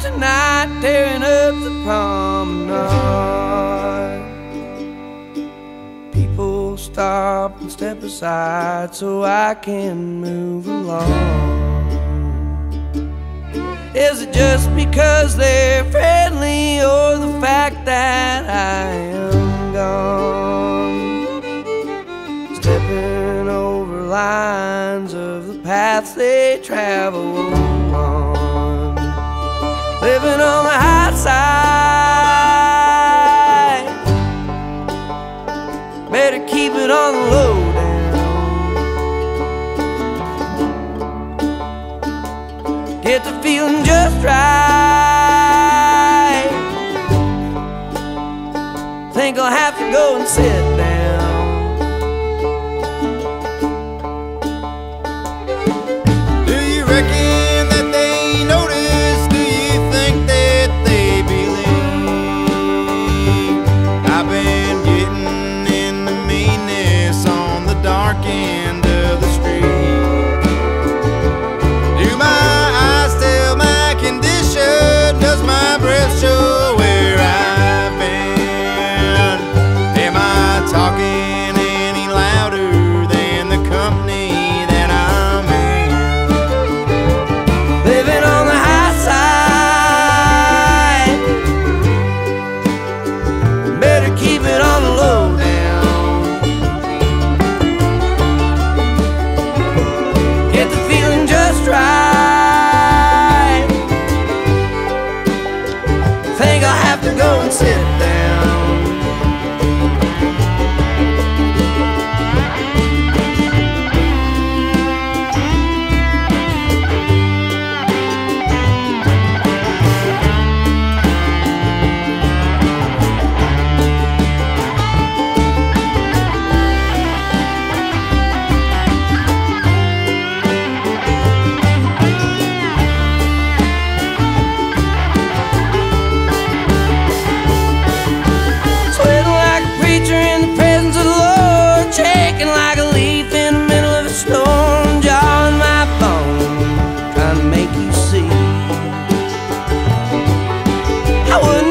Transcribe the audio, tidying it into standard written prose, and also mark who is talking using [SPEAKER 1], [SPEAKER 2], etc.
[SPEAKER 1] tonight, tearing up the promenade. People stop and step aside so I can move along. Is it just because they're friendly, or the fact that I am gone? Stepping over lines of the paths they travel on, living on the high side. Better keep it on the low down. Get the feeling just right. Think I'll have to go and sit down.
[SPEAKER 2] Do you reckon that they notice? Do you think that they believe? I've been getting in the meanness on the dark end of the street. Do my eyes tell my condition? Does my breath show where I've been? Am I talking any louder than the company that I'm in?
[SPEAKER 1] Living on the high side. Better keep it on the low down. Get the feeling just right. Think I'll have to go and sit down. Sweating like a preacher in the presence of the Lord, shaking like a leaf in the middle of a storm, jawing my bone, trying to make you see I wouldn't